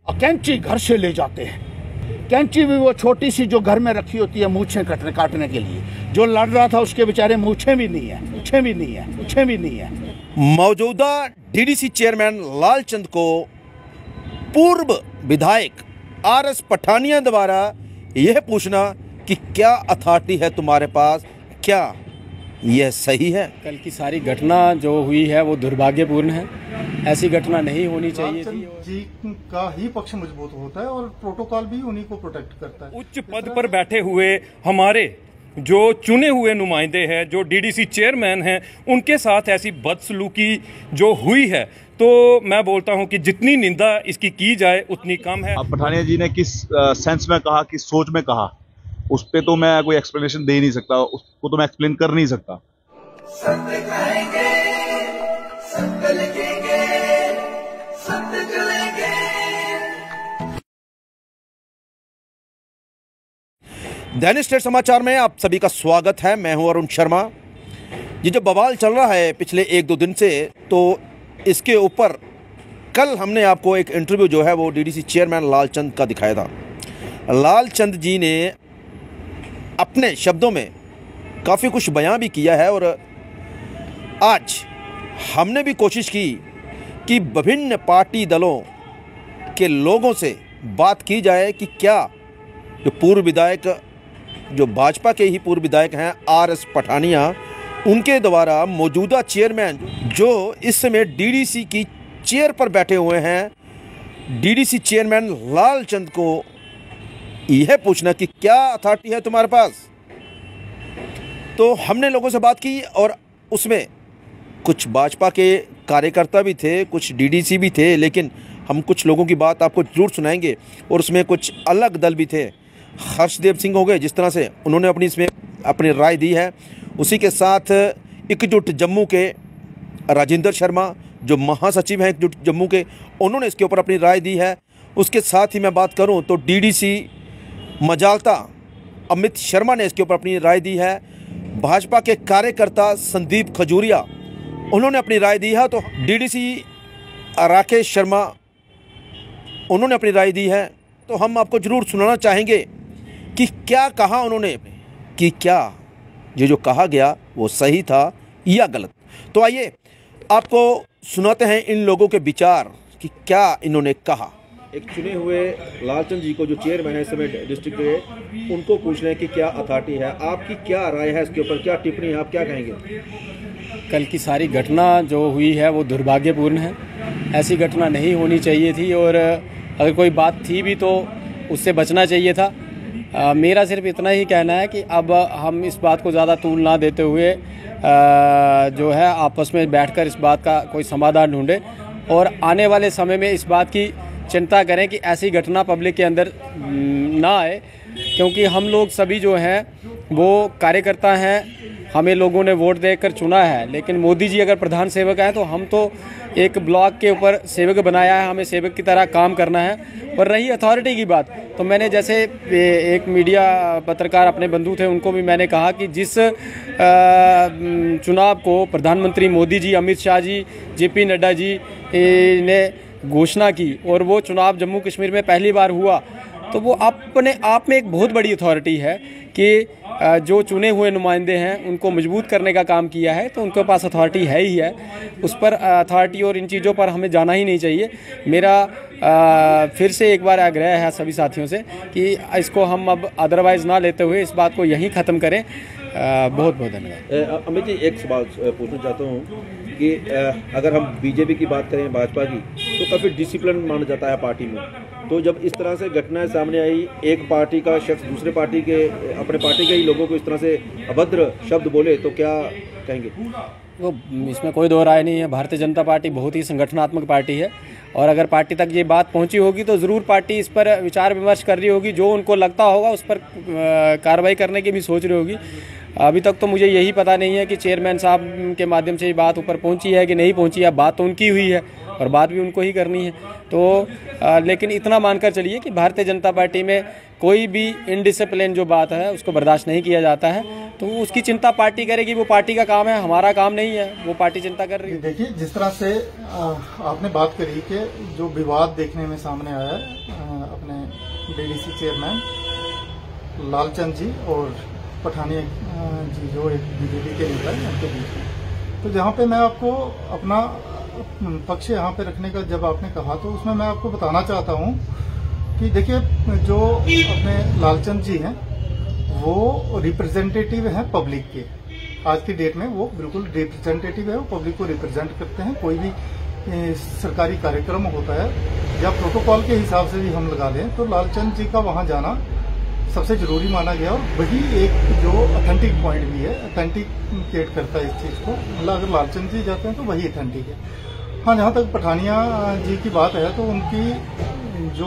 कैंची घर से ले जाते हैं। कैंची भी वो छोटी सी जो घर में रखी होती है मूछें काटने के लिए। जो लड़ रहा था उसके बेचारे मूछें भी नहीं है। मौजूदा डीडीसी चेयरमैन लालचंद को पूर्व विधायक आरएस पठानिया द्वारा यह पूछना कि क्या अथॉरिटी है तुम्हारे पास, क्या यह सही है? कल की सारी घटना जो हुई है वो दुर्भाग्यपूर्ण है। ऐसी घटना नहीं होनी चाहिए थी। जी का ही पक्ष मजबूत होता है और प्रोटोकॉल भी उन्हीं को प्रोटेक्ट करता है। उच्च पद पर बैठे हुए हमारे जो चुने हुए नुमाइंदे हैं, जो डीडीसी चेयरमैन हैं, उनके साथ ऐसी बदसलूकी जो हुई है, तो मैं बोलता हूं कि जितनी निंदा इसकी की जाए उतनी कम है। पठानिया जी ने किस सेंस में कहा, किस सोच में कहा, उस पे तो मैं कोई एक्सप्लेनेशन दे नहीं सकता, उसको तो मैं एक्सप्लेन कर नहीं सकता। सत्य कहेंगे, सत्य लिखेंगे, सत्य चलेंगे। दैनिक स्टेट समाचार में आप सभी का स्वागत है। मैं हूं अरुण शर्मा। ये जो बवाल चल रहा है पिछले 1-2 दिन से, तो इसके ऊपर कल हमने आपको एक इंटरव्यू जो है वो डीडीसी चेयरमैन लालचंद का दिखाया था। लालचंद जी ने अपने शब्दों में काफ़ी कुछ बयां भी किया है और आज हमने भी कोशिश की कि विभिन्न पार्टी दलों के लोगों से बात की जाए कि क्या जो पूर्व विधायक, जो भाजपा के ही पूर्व विधायक हैं आरएस पठानिया, उनके द्वारा मौजूदा चेयरमैन जो इस समय डीडीसी की चेयर पर बैठे हुए हैं, डीडीसी चेयरमैन लालचंद को यह पूछना कि क्या अथॉरिटी है तुम्हारे पास। तो हमने लोगों से बात की और उसमें कुछ भाजपा के कार्यकर्ता भी थे, कुछ डीडीसी भी थे, लेकिन हम कुछ लोगों की बात आपको जरूर सुनाएंगे और उसमें कुछ अलग दल भी थे। हर्षदेव सिंह हो गए, जिस तरह से उन्होंने इसमें अपनी राय दी है। उसी के साथ एकजुट जम्मू के राजेंद्र शर्मा जो महासचिव हैं एकजुट जम्मू के, उन्होंने इसके ऊपर अपनी राय दी है। उसके साथ ही मैं बात करूं तो डीडीसी मजालता अमित शर्मा ने इसके ऊपर अपनी राय दी है। भाजपा के कार्यकर्ता संदीप खजूरिया, उन्होंने अपनी राय दी है। तो डीडीसी राकेश शर्मा, उन्होंने अपनी राय दी है। तो हम आपको ज़रूर सुनाना चाहेंगे कि क्या कहा उन्होंने, कि क्या ये जो कहा गया वो सही था या गलत। तो आइए आपको सुनाते हैं इन लोगों के विचार कि क्या इन्होंने कहा। एक चुने हुए लालचंद जी को जो चेयरमैन है इस समय डिस्ट्रिक्ट के, उनको पूछ रहे हैं कि क्या अथॉरिटी है, आपकी क्या राय है इसके ऊपर, क्या टिप्पणी है, आप क्या कहेंगे? कल की सारी घटना जो हुई है वो दुर्भाग्यपूर्ण है। ऐसी घटना नहीं होनी चाहिए थी और अगर कोई बात थी भी तो उससे बचना चाहिए था। मेरा सिर्फ इतना ही कहना है कि अब हम इस बात को ज़्यादा तूल ना देते हुए जो है आपस में बैठकर इस बात का कोई समाधान ढूंढे और आने वाले समय में इस बात की चिंता करें कि ऐसी घटना पब्लिक के अंदर ना आए, क्योंकि हम लोग सभी जो हैं वो कार्यकर्ता हैं, हमें लोगों ने वोट देकर चुना है। लेकिन मोदी जी अगर प्रधान सेवक हैं तो हम तो एक ब्लॉक के ऊपर सेवक बनाया है, हमें सेवक की तरह काम करना है। और रही अथॉरिटी की बात, तो मैंने जैसे एक मीडिया पत्रकार अपने बंधु थे, उनको भी मैंने कहा कि जिस चुनाव को प्रधानमंत्री मोदी जी, अमित शाह जी, जेपी नड्डा जी ने घोषणा की और वो चुनाव जम्मू कश्मीर में पहली बार हुआ, तो वो अपने आप में एक बहुत बड़ी अथॉरिटी है कि जो चुने हुए नुमाइंदे हैं उनको मजबूत करने का काम किया है। तो उनके पास अथॉरिटी है ही है, उस पर अथॉरिटी और इन चीज़ों पर हमें जाना ही नहीं चाहिए। मेरा फिर से एक बार आग्रह है सभी साथियों से कि इसको हम अब अदरवाइज ना लेते हुए इस बात को यहीं ख़त्म करें। बहुत बहुत धन्यवाद। अमित जी, एक सवाल पूछना चाहता हूँ कि अगर हम बीजेपी की बात करें, भाजपा की, तो काफ़ी डिसिप्लिन माना जाता है पार्टी में। तो जब इस तरह से घटनाएं सामने आई, एक पार्टी का शख्स दूसरे पार्टी के, अपने पार्टी के ही लोगों को इस तरह से अभद्र शब्द बोले, तो क्या कहेंगे? वो इसमें कोई दो राय नहीं है। भारतीय जनता पार्टी बहुत ही संगठनात्मक पार्टी है और अगर पार्टी तक ये बात पहुंची होगी तो ज़रूर पार्टी इस पर विचार विमर्श कर रही होगी, जो उनको लगता होगा उस पर कार्रवाई करने की भी सोच रही होगी। अभी तक तो मुझे यही पता नहीं है कि चेयरमैन साहब के माध्यम से ये बात ऊपर पहुंची है कि नहीं पहुंची है। बात तो उनकी हुई है और बात भी उनको ही करनी है। तो लेकिन इतना मानकर चलिए कि भारतीय जनता पार्टी में कोई भी इनडिसिप्लिन जो बात है उसको बर्दाश्त नहीं किया जाता है। तो उसकी चिंता पार्टी करेगी, वो पार्टी का काम है, हमारा काम नहीं है, वो पार्टी चिंता कर रही है। देखिए, जिस तरह से आपने बात करी कि जो विवाद देखने में सामने आया है अपने डीडीसी चेयरमैन लालचंद जी और पठानिया जी जो एक बीजेपी के नेता है उनके बीच में, तो जहाँ पे मैं आपको अपना पक्ष यहाँ पे रखने का जब आपने कहा तो उसमें मैं आपको बताना चाहता हूँ कि देखिए, जो अपने लालचंद जी हैं वो रिप्रेजेंटेटिव हैं पब्लिक के। आज की डेट में वो बिल्कुल रिप्रेजेंटेटिव है, वो पब्लिक को रिप्रेजेंट करते हैं। कोई भी सरकारी कार्यक्रम होता है या प्रोटोकॉल के हिसाब से भी हम लगा लें तो लालचंद जी का वहां जाना सबसे जरूरी माना गया, और वही एक जो ऑथेंटिक पॉइंट भी है, ऑथेंटिकेट करता है इस चीज को। मतलब अगर लालचंद जी जाते हैं तो वही ऑथेंटिक है। हाँ, जहाँ तक पठानिया जी की बात है तो उनकी जो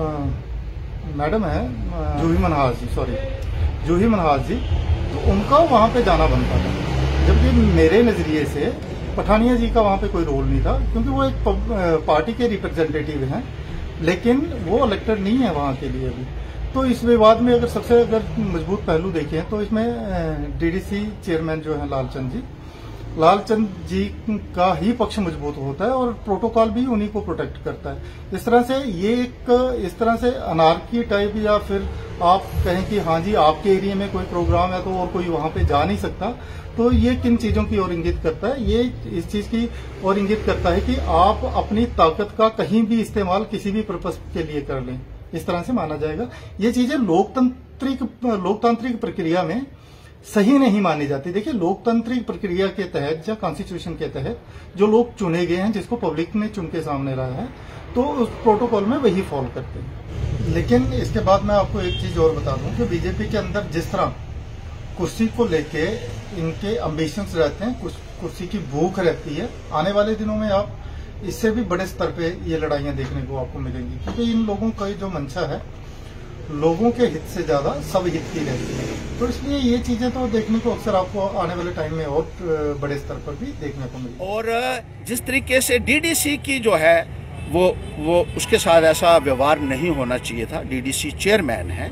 मैडम है जूही मनहास जी, तो उनका वहां पे जाना बनता था, जबकि मेरे नजरिए से पठानिया जी का वहां पे कोई रोल नहीं था, क्योंकि वो एक पार्टी के रिप्रेजेंटेटिव हैं, लेकिन वो इलेक्टेड नहीं है वहां के लिए अभी। तो इस विवाद में अगर मजबूत पहलू देखें तो इसमें डीडीसी चेयरमैन जो है लालचंद जी का ही पक्ष मजबूत होता है, और प्रोटोकॉल भी उन्हीं को प्रोटेक्ट करता है। इस तरह से ये इस तरह से अनार्की टाइप, या फिर आप कहें कि हाँ जी आपके एरिया में कोई प्रोग्राम है तो और कोई वहां पे जा नहीं सकता, तो ये किन चीजों की ओर इंगित करता है? ये इस चीज की ओर इंगित करता है कि आप अपनी ताकत का कहीं भी इस्तेमाल किसी भी पर्पज के लिए कर लें, इस तरह से माना जाएगा। ये चीजें लोकतांत्रिक प्रक्रिया में सही नहीं मानी जाती। देखिए, लोकतांत्रिक प्रक्रिया के तहत या कॉन्स्टिट्यूशन के तहत जो लोग चुने गए हैं, जिसको पब्लिक ने चुन के सामने रहा है, तो उस प्रोटोकॉल में वही फॉलो करते हैं। लेकिन इसके बाद मैं आपको एक चीज और बता दूं कि बीजेपी के अंदर जिस तरह कुर्सी को लेके इनके एम्बिशंस रहते हैं, कुर्सी की भूख रहती है, आने वाले दिनों में आप इससे भी बड़े स्तर पे ये लड़ाइयां देखने को आपको मिलेंगी, क्योंकि इन लोगों का जो मंशा है लोगों के हित से ज्यादा सब हित की रहती है। तो इसलिए ये चीजें तो देखने को अक्सर आपको आने वाले टाइम में और बड़े स्तर पर भी देखने को मिलेगी। और जिस तरीके से डीडीसी की जो है वो उसके साथ ऐसा व्यवहार नहीं होना चाहिए था। डीडीसी चेयरमैन है,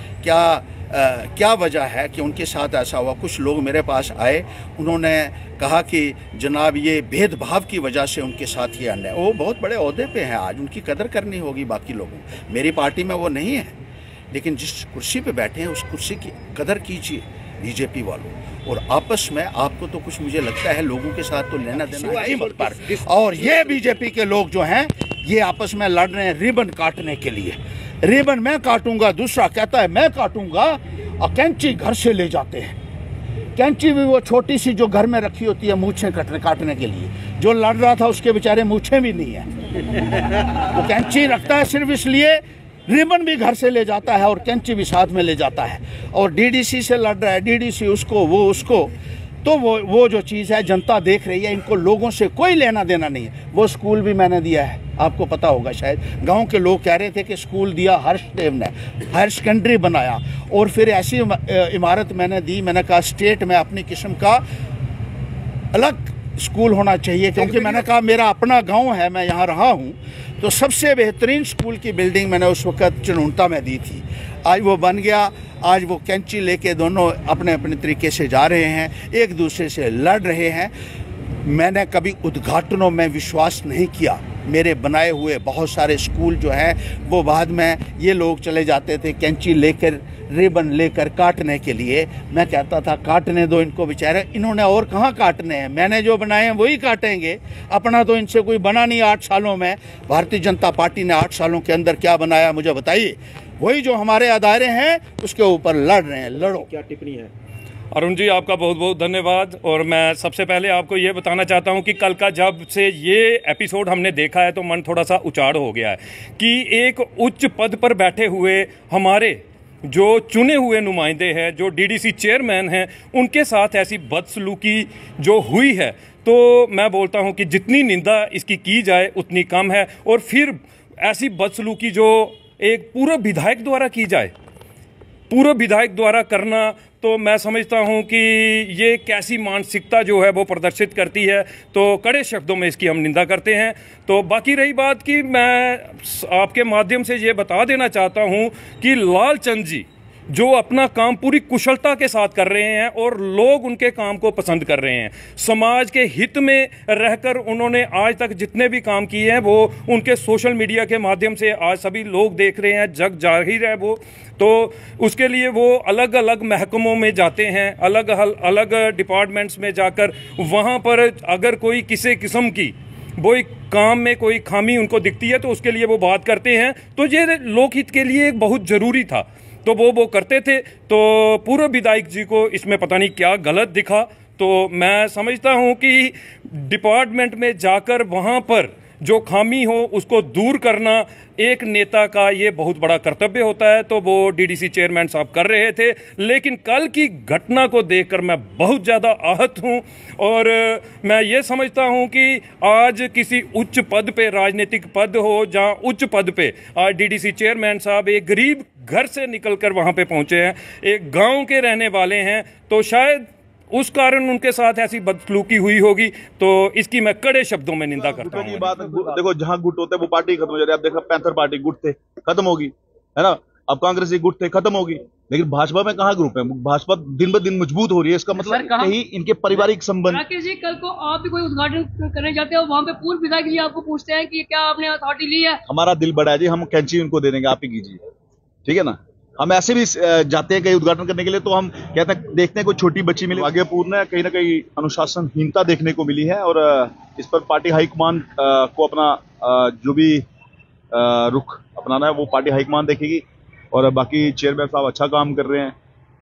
क्या वजह है कि उनके साथ ऐसा हुआ? कुछ लोग मेरे पास आए, उन्होंने कहा कि जनाब ये भेदभाव की वजह से उनके साथ ये अन्याय। वो बहुत बड़े ओहदे पे हैं, आज उनकी कदर करनी होगी बाकी लोगों। मेरी पार्टी में वो नहीं है, लेकिन जिस कुर्सी पे बैठे हैं उस कुर्सी की कदर कीजिए बीजेपी वालों, और आपस में आपको तो कुछ मुझे लगता है लोगों के साथ तो लेना देना है मत पर। और ये बीजेपी के लोग जो हैं ये आपस में लड़ रहे हैं रिबन काटने के लिए। रिबन मैं काटूंगा, दूसरा कहता है मैं काटूंगा, और कैंची घर से ले जाते हैं। कैंची भी वो छोटी सी जो घर में रखी होती है मूछें काटने के लिए। जो लड़ रहा था उसके बेचारे मूछें भी नहीं है, वो कैंची रखता है सिर्फ इसलिए। रिबन भी घर से ले जाता है और कैंची भी साथ में ले जाता है, और डीडीसी से लड़ रहा है, डीडीसी उसको, वो उसको। तो वो जो चीज़ है जनता देख रही है, इनको लोगों से कोई लेना देना नहीं है। वो स्कूल भी मैंने दिया है, आपको पता होगा शायद, गांव के लोग कह रहे थे कि स्कूल दिया हर्षदेव ने, हायर सेकेंडरी बनाया, और फिर ऐसी इमारत मैंने दी। मैंने कहा स्टेट में अपनी किस्म का अलग स्कूल होना चाहिए, क्योंकि मैंने कहा मेरा अपना गांव है, मैं यहाँ रहा हूँ, तो सबसे बेहतरीन स्कूल की बिल्डिंग मैंने उस वक्त चुनौता में दी थी। आज वो बन गया, आज वो कैंची लेके दोनों अपने अपने तरीके से जा रहे हैं, एक दूसरे से लड़ रहे हैं। मैंने कभी उद्घाटनों में विश्वास नहीं किया। मेरे बनाए हुए बहुत सारे स्कूल जो हैं वो बाद में ये लोग चले जाते थे कैंची लेकर, रिबन लेकर काटने के लिए। मैं कहता था काटने दो इनको बेचारे, इन्होंने और कहाँ काटने हैं, मैंने जो बनाए हैं वही काटेंगे। अपना तो इनसे कोई बना नहीं 8 सालों में। भारतीय जनता पार्टी ने 8 सालों के अंदर क्या बनाया मुझे बताइए? वही जो हमारे अदारे हैं उसके ऊपर लड़ रहे हैं। लड़ो। क्या टिप्पणी है? अरुण जी, आपका बहुत बहुत धन्यवाद। और मैं सबसे पहले आपको ये बताना चाहता हूँ कि कल का जब से ये एपिसोड हमने देखा है तो मन थोड़ा सा उचाड़ हो गया है कि एक उच्च पद पर बैठे हुए हमारे जो चुने हुए नुमाइंदे हैं, जो डीडीसी चेयरमैन हैं, उनके साथ ऐसी बदसलूकी जो हुई है, तो मैं बोलता हूँ कि जितनी निंदा इसकी की जाए उतनी कम है। और फिर ऐसी बदसलूकी जो एक पूर्व विधायक द्वारा की जाए, पूर्व विधायक द्वारा करना, तो मैं समझता हूं कि ये कैसी मानसिकता जो है वो प्रदर्शित करती है, तो कड़े शब्दों में इसकी हम निंदा करते हैं। तो बाकी रही बात कि मैं आपके माध्यम से ये बता देना चाहता हूं कि लालचंद जी जो अपना काम पूरी कुशलता के साथ कर रहे हैं और लोग उनके काम को पसंद कर रहे हैं, समाज के हित में रहकर उन्होंने आज तक जितने भी काम किए हैं वो उनके सोशल मीडिया के माध्यम से आज सभी लोग देख रहे हैं, जग जाहिर है वो। तो उसके लिए वो अलग अलग महकमों में जाते हैं, अलग अलग डिपार्टमेंट्स में जाकर वहाँ पर अगर कोई किसी किस्म की वो काम में कोई खामी उनको दिखती है तो उसके लिए वो बात करते हैं। तो ये लोकहित के लिए बहुत ज़रूरी था, तो वो करते थे। तो पूर्व विधायक जी को इसमें पता नहीं क्या गलत दिखा। तो मैं समझता हूं कि डिपार्टमेंट में जाकर वहां पर जो खामी हो उसको दूर करना एक नेता का ये बहुत बड़ा कर्तव्य होता है। तो वो डीडीसी चेयरमैन साहब कर रहे थे, लेकिन कल की घटना को देखकर मैं बहुत ज़्यादा आहत हूं और मैं ये समझता हूं कि आज किसी उच्च पद पे, राजनीतिक पद हो जहां उच्च पद पे आज डीडीसी चेयरमैन साहब एक गरीब घर से निकलकर वहां पे पहुंचे हैं, एक गांव के रहने वाले हैं, तो शायद उस कारण उनके साथ ऐसी बदसलूकी हुई होगी। तो इसकी मैं कड़े शब्दों में निंदा करता हूं। बात देखो, जहां गुट होते हैं वो पार्टी खत्म हो जाती है। आप देखो पैंथर पार्टी गुट थे, खत्म होगी, है ना। अब कांग्रेस गुट थे, खत्म होगी। लेकिन भाजपा में कहाँ ग्रुप है? भाजपा दिन ब दिन मजबूत हो रही है। इसका मतलब कहीं इनके पारिवारिक संबंध। राकेश जी, कल को आप भी कोई उद्घाटन करने जाते हो, वहाँ पे पूर्व विधायक जी आपको पूछते हैं कि क्या आपने अथॉरिटी ली है? हमारा दिल बड़ा है जी, हम कैंची उनको दे देंगे, आप ही कीजिए, ठीक है ना। हम ऐसे भी जाते हैं कहीं उद्घाटन करने के लिए, तो हम कहते हैं देखते हैं कोई छोटी बच्ची मिली। भाग्यपूर्ण है, कहीं ना कहीं अनुशासनहीनता देखने को मिली है और इस पर पार्टी हाईकमान को अपना जो भी रुख अपनाना है वो पार्टी हाईकमान देखेगी। और बाकी चेयरमैन साहब अच्छा काम कर रहे हैं।